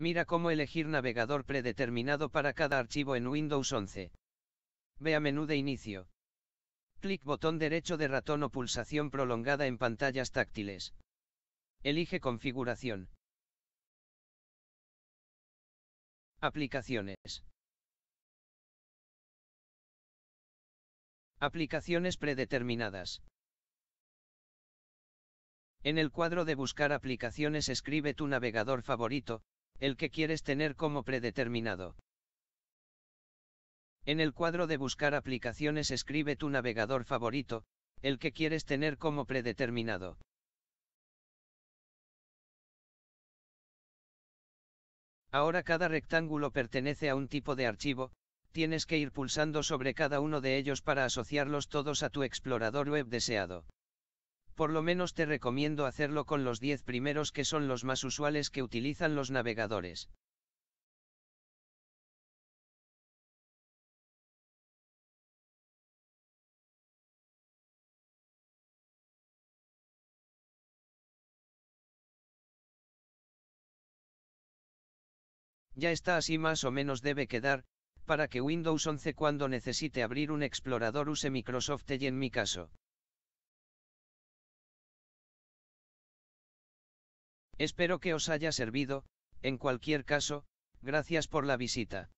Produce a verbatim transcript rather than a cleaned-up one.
Mira cómo elegir navegador predeterminado para cada archivo en Windows once. Ve a menú de inicio. Clic botón derecho de ratón o pulsación prolongada en pantallas táctiles. Elige configuración. Aplicaciones. Aplicaciones predeterminadas. En el cuadro de buscar aplicaciones escribe tu navegador favorito, el que quieres tener como predeterminado. En el cuadro de buscar aplicaciones escribe tu navegador favorito, el que quieres tener como predeterminado. Ahora cada rectángulo pertenece a un tipo de archivo, tienes que ir pulsando sobre cada uno de ellos para asociarlos todos a tu explorador web deseado. Por lo menos te recomiendo hacerlo con los diez primeros que son los más usuales que utilizan los navegadores. Ya está, así más o menos debe quedar, para que Windows once cuando necesite abrir un explorador use Microsoft Edge en mi caso. Espero que os haya servido, en cualquier caso, gracias por la visita.